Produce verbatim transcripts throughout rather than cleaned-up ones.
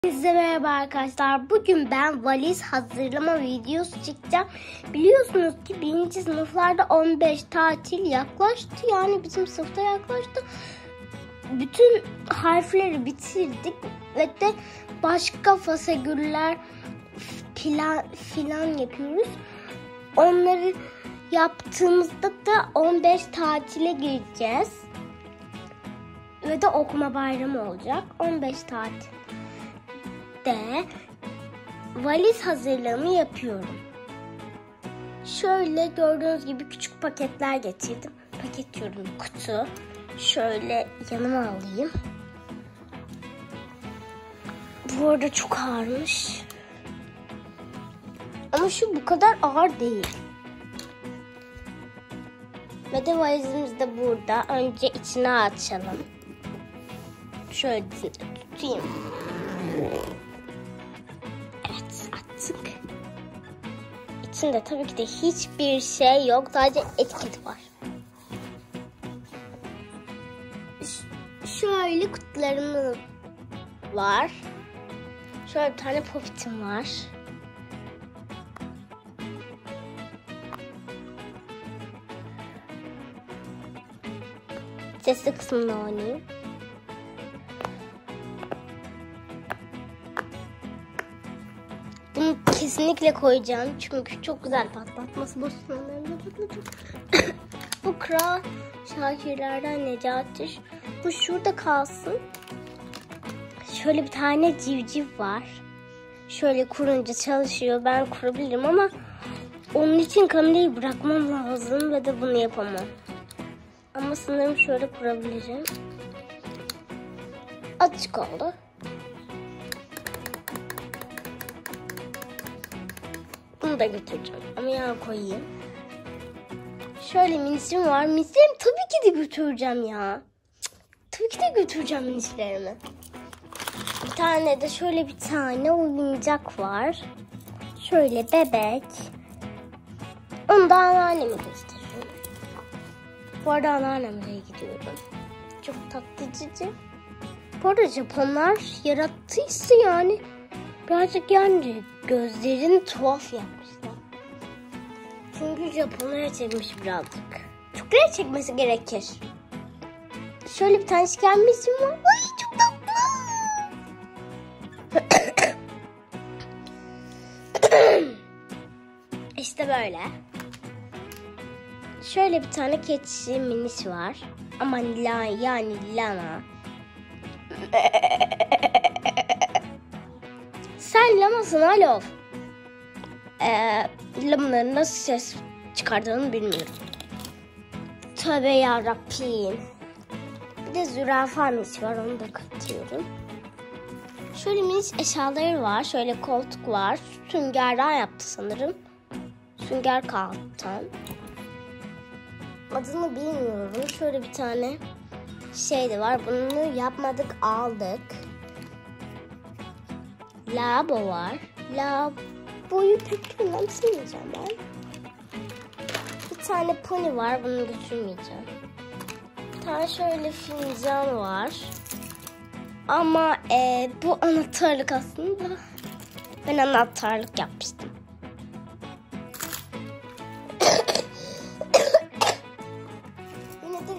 Size merhaba arkadaşlar. Bugün ben valiz hazırlama videosu çekeceğim. Biliyorsunuz ki birinci sınıflarda on beş tatil yaklaştı. Yani bizim sınıfta yaklaştı. Bütün harfleri bitirdik ve de başka fasegüller plan filan yapıyoruz. Onları yaptığımızda da on beş tatile gireceğiz. Ve de okuma bayramı olacak. on beş tatil. De valiz hazırlığımı yapıyorum. Şöyle gördüğünüz gibi küçük paketler getirdim. Paket diyorum, kutu. Şöyle yanıma alayım. Bu arada çok ağırmış. Ama şu bu kadar ağır değil. Ve de valizimiz de burada. Önce içine açalım. Şöyle tutayım. Evet, attık. İçinde tabii ki de hiçbir şey yok. Sadece etiket var. Ş- şöyle kutularımız var. Şöyle bir tane popitim var. Sesli kısmını oynayayım. Bunu kesinlikle koyacağım çünkü çok güzel patlatması. Bostanlarında patlatıyor. Bu Kral Şakirlerden Necati. Bu şurada kalsın. Şöyle bir tane civciv var. Şöyle kurunca çalışıyor. Ben kurabilirim ama onun için kamerayı bırakmam lazım ve de bunu yapamam. Ama sanırım şöyle kurabilirim. Açık oldu. Bunu da götüreceğim. Ama yana koyayım. Şöyle minisim var. Minislerimi tabii ki de götüreceğim ya. Cık, tabii ki de götüreceğim minislerimi. Bir tane de şöyle bir tane oyuncak var. Şöyle bebek. Onu da anneanneme gösteriyorum. Bu arada anneannemle gidiyorum. Çok tatlı cici. Bu arada Japonlar yarattıysa yani birazcık yani gözlerini tuhaf yapmışlar. Çünkü Japonlara çekmiş birazcık. Çocuklara çekmesi gerekir. Şöyle bir tane şikembesim var. Ay çok tatlı. İşte böyle. Şöyle bir tane keçi minisi var. Ama la, yani lama. Sen lamasın Alof. Ee, lamaların nasıl ses çıkardığını bilmiyorum. Tövbe yarabbim. Bir de zürafa minisi var, onu da katıyorum. Şöyle minis eşyaları var. Şöyle koltuk var. Süngerden yaptı sanırım. Sünger kağıttan. Adını bilmiyorum. Şöyle bir tane şey de var. Bunu yapmadık, aldık. Lavabo var. Lavaboyu pek önemsemeyeceğim ben. Bir tane pony var. Bunu götürmeyeceğim. Bir tane şöyle fincan var. Ama e, bu anahtarlık aslında. Ben anahtarlık yapmıştım. Yine de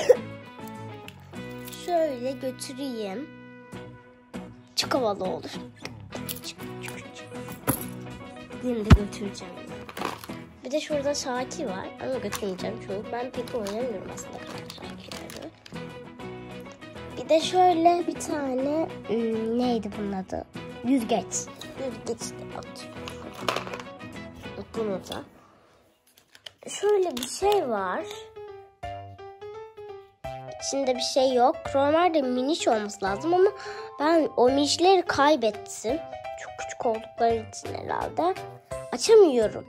şöyle götüreyim. Çok havalı olur. Yine de götüreceğim. Bir de şurada Şaki var ama götürmeyeceğim çünkü ben pek oynamıyorum aslında Şaki'leri. Bir de şöyle bir tane hmm, neydi bunun adı? Yüzgeç. Yüzgeç de atıyorum. Bunu da. Şöyle bir şey var. İçinde bir şey yok. Normalde miniş olması lazım ama ben o minişleri kaybettim. Çok küçük oldukları için herhalde. Açamıyorum.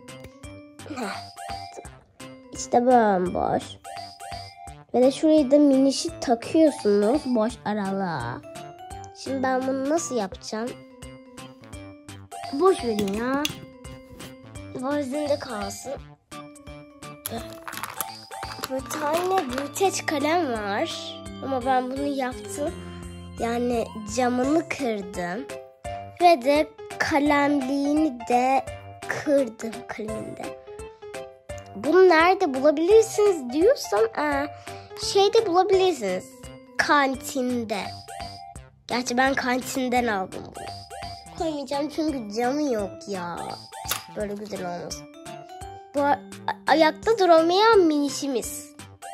İşte bomboş. Ve de şurayı da minişi takıyorsunuz boş aralığa. Şimdi ben bunu nasıl yapacağım? Boş verin ya. Valizinde kalsın. Bir tane büyüteç kalem var. Ama ben bunu yaptım. Yani camını kırdım. Ve de kalemliğini de kırdım kaleminde. Bunu nerede bulabilirsiniz diyorsam ee, şeyde bulabilirsiniz. Kantinde. Gerçi ben kantinden aldım bunu. Koymayacağım çünkü camı yok ya. Böyle güzel olmaz. Bu ayakta duramayan minişimiz.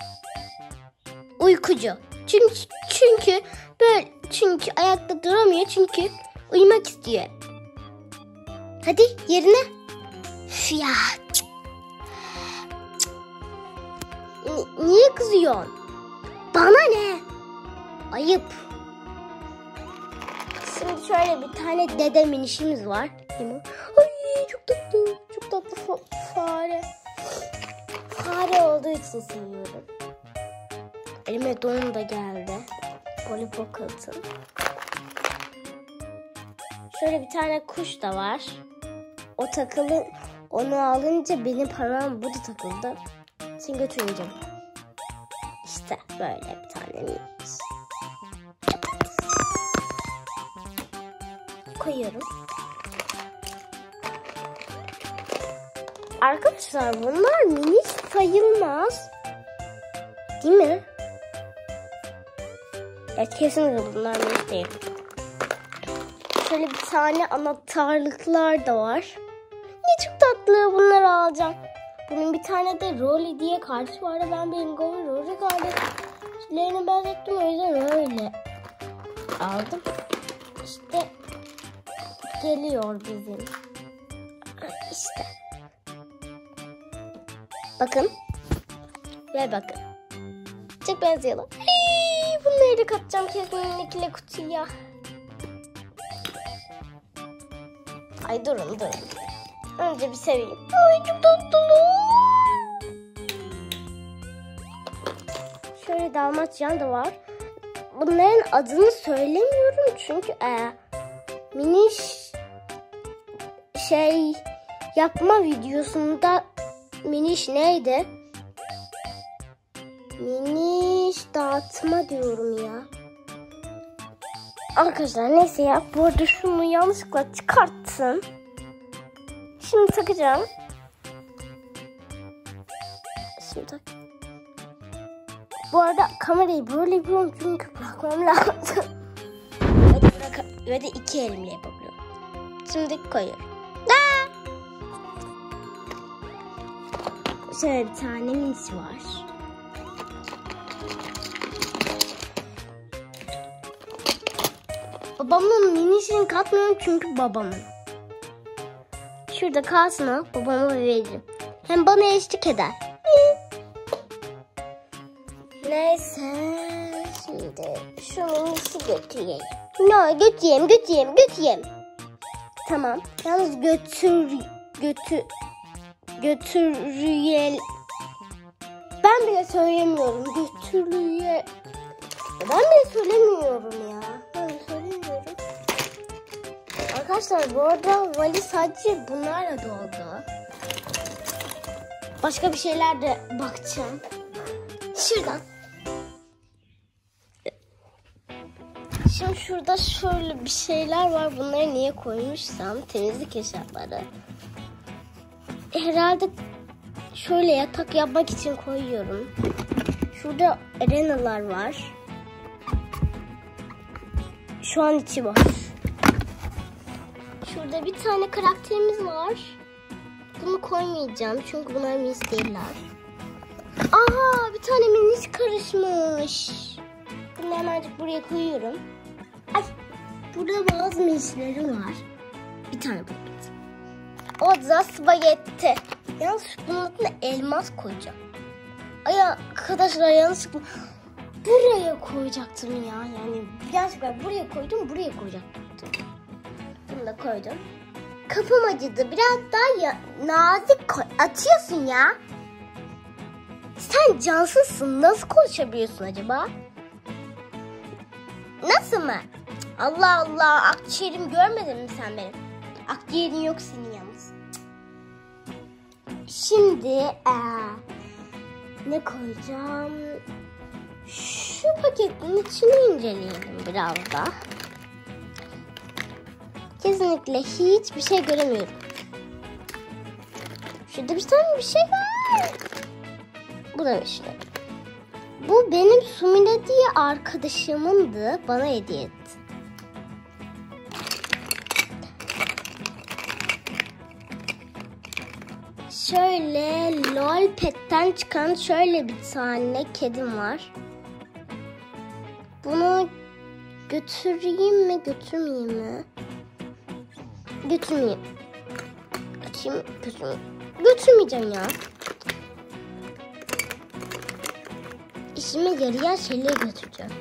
Uykucu. Çünkü çünkü böyle çünkü ayakta duramıyor çünkü uyumak istiyor. Hadi yerine. Üf ya. N- niye kızıyorsun? Bana ne? Ayıp. Şimdi şöyle bir tane dede minişimiz var. Ay çok tatlı. Çok tatlı fa- fare. Fare olduğu için seviyorum. Elime don da geldi. Lollipop kağıtım. Şöyle bir tane kuş da var. O takılı, onu alınca benim parmağım bu da takıldı. Şimdi götüreceğim. İşte böyle bir tane miniş. Koyuyorum. Arkadaşlar bunlar miniş sayılmaz. Değil mi? Evet kesinlikle bunlar miniş değil. Şöyle bir tane anahtarlıklar da var. Ne çok tatlı, bunları alacağım. Bunun bir tane de Rolly diye karşı vardı. Ben Bingo ve Rolly kardeşlerini benzettim, o yüzden öyle aldım. İşte geliyor bizim. İşte. Bakın. Ve bakın. Çok benziyorlar. Hey, bunları da katacağım kesinlikle kutuya. Ay durun durun. Önce bir seveyim. Ay çok tatlı. Şöyle Dalmaçyan da var. Bunların adını söylemiyorum çünkü e, miniş şey yapma videosunda miniş neydi? Miniş dağıtma diyorum ya. Arkadaşlar neyse ya. Bu arada şunu yanlışlıkla çıkarttım. Şimdi takacağım. Şimdi tak. Bu arada kamerayı böyle yapıyorum çünkü bırakmam lazım. Ve de, bırak ve de iki elimle yapabiliyorum. Şimdi koyuyorum. Aa! Şöyle bir tane minisi var. Babamın minisini katmıyorum çünkü babamın. Şurada kalsın o, babama veririm. Hem bana eşlik eder. Neyse, şimdi şu minisi götüreyim. Ne götüreyim, götüreyim, götüreyim. Tamam, yalnız götür, götür, götürüyel. Ben bile söylemiyorum, götürüyel. Ben bile söylemiyorum ya. Ben söylemiyorum. Arkadaşlar bu arada valiz sadece bunlarla doldu. Başka bir şeyler de bakacağım. Şuradan. Şimdi şurada şöyle bir şeyler var. Bunları niye koymuşsam temizlik eşyaları. Herhalde şöyle yatak yapmak için koyuyorum. Şurada arenalar var. Şu an içi boş. Şurada bir tane karakterimiz var. Bunu koymayacağım çünkü bunlar minis değiller. Aha, bir tane minis karışmış. Bunu hemencik buraya koyuyorum. Ay, burada bazı minislerim var. Bir tane buldum. O da spagetti. Yalnız bunun adına elmas koyacağım. Ay arkadaşlar yanlışlıkla buraya koyacaktım ya. Yani gerçekten buraya koydum, buraya koyacaktım. Bunu da koydum. Kafam acıdı. Biraz daha ya, nazik koy. Atıyorsun ya. Sen cansızsın. Nasıl konuşabiliyorsun acaba? Nasıl mı? Allah Allah. Akciğerimi görmedin mi sen benim? Akciğerin yok senin yalnız. Şimdi ee, ne koyacağım? Şu paketin içini inceleyelim biraz da. Kesinlikle hiçbir şey göremiyorum. Şurada bir tane bir şey var. Bu da işte. Bu benim Sumine diye arkadaşımındı. Bana hediye etti. Şöyle Lol Pet'ten çıkan şöyle bir tane kedim var. Bunu götüreyim mi, götürmeyeyim mi? Götürmeyeyim. Açayım, götürmeyeyim. Götürmeyeceğim ya. İşime yarayan şeyleri götüreceğim.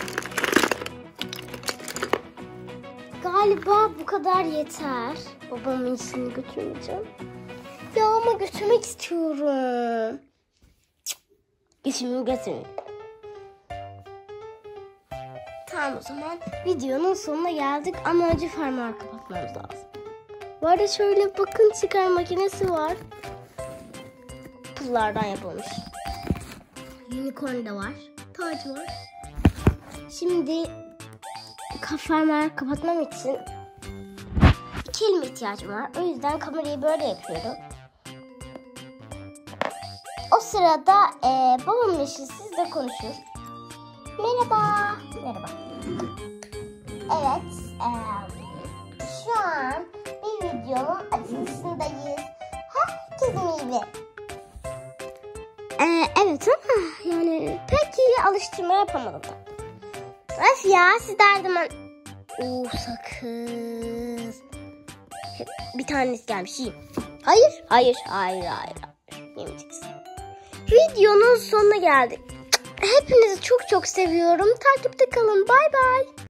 Galiba bu kadar yeter. Babamın işini götürmeyeceğim. Ya ama götürmek istiyorum. İşimi götürmeyeyim. Tamam, o zaman videonun sonuna geldik ama önce fermuarı kapatmamız lazım. Bu arada şöyle bakın, çıkar makinesi var. Pullardan yapılmış. Unicorn da var. Taç var. Şimdi fermuarı kapatmam için iki elime ihtiyacım var. O yüzden kamerayı böyle yapıyorum. O sırada e, babamın eşi sizle konuşuyor. Merhaba. Merhaba. Evet. E, şu an bir videonun açılışındayız. Herkesin iyi. Ee, evet ama yani pek iyi alıştırma yapamadım da. Öf ya, siz derdim ben. Oo, sakız. Bir tanesi gelmiş, yiyeyim. Hayır, hayır, hayır, hayır. Yemeyeceksin. Videonun sonuna geldik. Hepinizi çok çok seviyorum. Takipte kalın. Bay bay.